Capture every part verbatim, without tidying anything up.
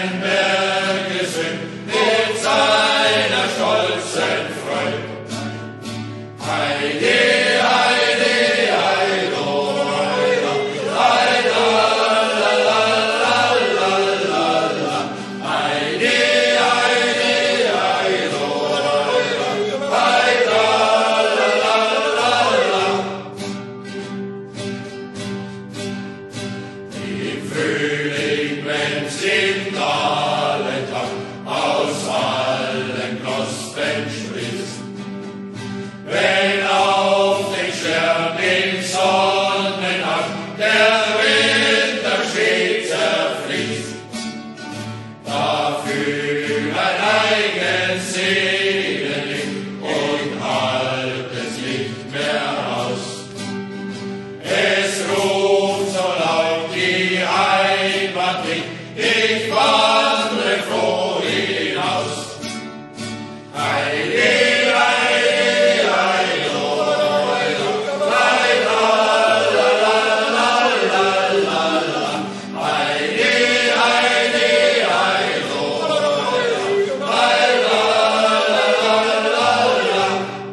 den Berg gesungen mit seiner stolzen Freude. Heide, heide, heido, heido, heido, la, la, la, la, la, la. Heide, heide, heido, heido, heido, la, la, la, la. Im Frühling, wenn's in allen Tag aus allen Knospen sprießt, wenn auf den Stern im Sonnenhang der Winterschnee zerfließt, da fühl ein eigens Seelenlicht und halt es nicht mehr aus. Es ruft so laut die Heimat nicht, ich wandre froh hinaus. Heide, heide, heido, heido, heido, la, la, la, la, la, la. Heide, heide, heido, heido, heido, la, la, la, la.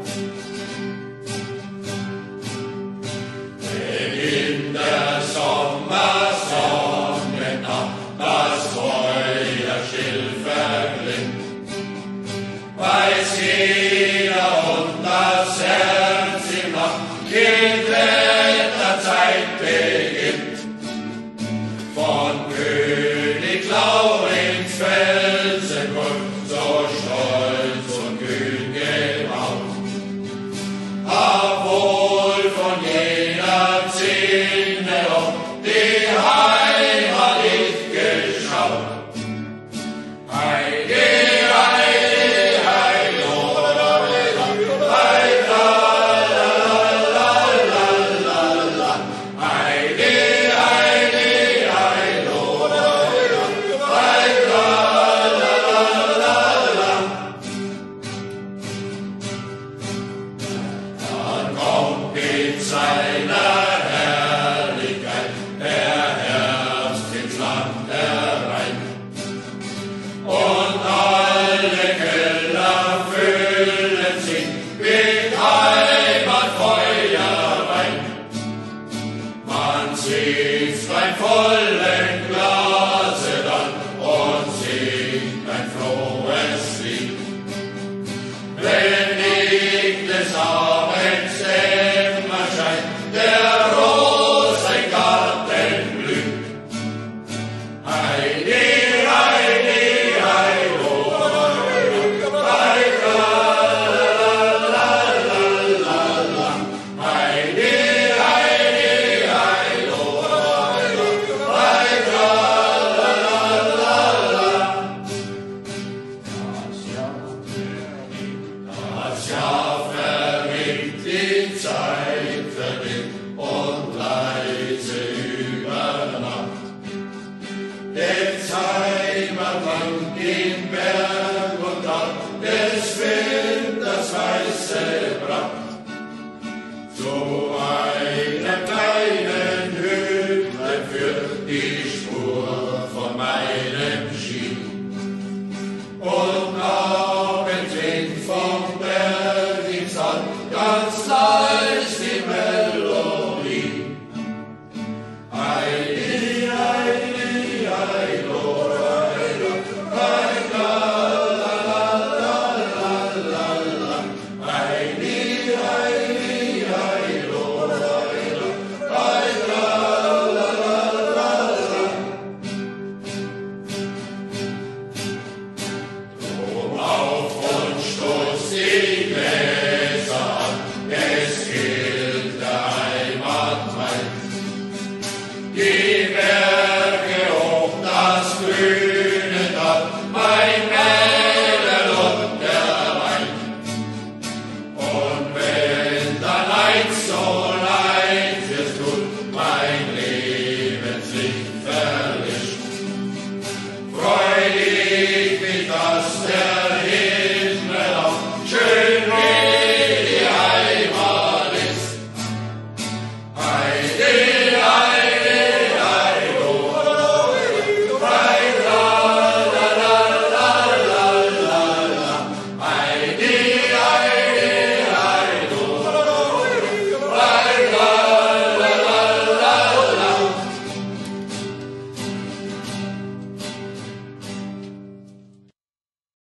Wenn in der Sommersonnennacht das Feuer still verglimmt, weiß jeder und das Herz ihm nach geklärter Zeit beginnt. Von König Laurens Felsenburg so stolz und kühn gebaut, hab wohl von jener Zinne auf die Heimat ich geschaut. Heide, heide, heido, heido, heido, la, la, la, la, la. Heide, heide, heido, heido, heido, la, la, la, la. Dann kommt mit seiner Herrlichkeit der Herbst ins Land herein. Und alle Keller füllen sich mit Heimatfeuerwein. Man sitzt beim vollen Glase dann und singt ein frohes Lied. Wenn nicht des Abends Dämmerschein der Rosengarten blüht. Heide, heide, heido, heido, heido, la, la, la, la. Heide, heide, heido, heido, heido, la, la, la, la. Das Jahr verringt, die Zeit verringt und leise über Nacht. Der Heimatland im Berg